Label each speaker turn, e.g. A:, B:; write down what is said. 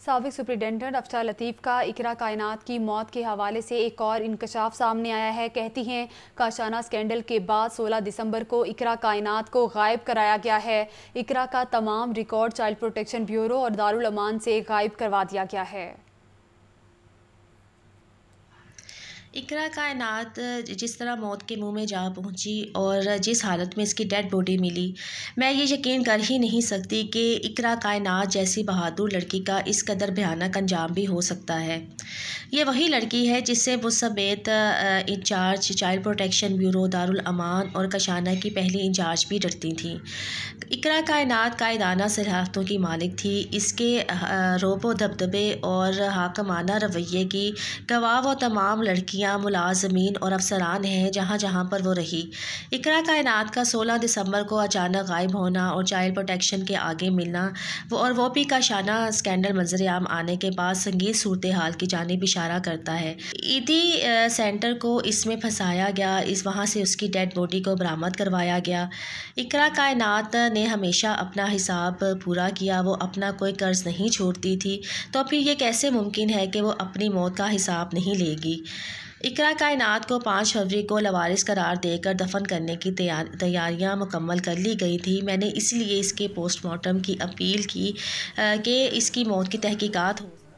A: साबिक सुप्रिटेंडेंट अफशा लतीफ़ का इकरा कायनात की मौत के हवाले से एक और इंकशाफ सामने आया है। कहती हैं काशाना स्कैंडल के बाद 16 दिसंबर को इकरा कायनात को गायब कराया गया है। इकरा का तमाम रिकॉर्ड चाइल्ड प्रोटेक्शन ब्यूरो और दारुल अमान से गायब करवा दिया गया है।
B: इकरा कायनात जिस तरह मौत के मुंह में जा पहुंची और जिस हालत में इसकी डेड बॉडी मिली, मैं ये यकीन कर ही नहीं सकती कि इकरा कायनात जैसी बहादुर लड़की का इस कदर भयानक अंजाम भी हो सकता है। ये वही लड़की है जिससे वो समेत in-charge child protection bureau, Darul Aman और कशाना की पहली इंचार्ज भी डरती थी। इकरा कायनात कायदाना सलाहियतों की मालिक थी। इसके रोबो दबदबे और हाकमाना रवैये की गवाह वो तमाम लड़कियां, मुलाजमीन और अफसरान हैं जहाँ जहाँ पर वो रही। इकरा कायनात का 16 दिसंबर को अचानक गायब होना और चाइल्ड प्रोटेक्शन के आगे मिलना वो भी काशाना स्कैंडल मंजर आम आने के बाद संगीन सूरत हाल की जानिब इशारा करता है। ईदी सेंटर को इसमें फंसाया गया, वहाँ से उसकी डेड बॉडी को बरामद करवाया गया। इकरा कायनात ने हमेशा अपना हिसाब पूरा किया, वो अपना कोई कर्ज नहीं छोड़ती थी, तो फिर ये कैसे मुमकिन है कि वो अपनी मौत का हिसाब नहीं लेगी। इकरा कायनात को 5 फरवरी को लवारिस करार देकर दफन करने की तैयारियां मुकम्मल कर ली गई थी। मैंने इसलिए इसके पोस्टमार्टम की अपील की कि इसकी मौत की तहकीकात हो।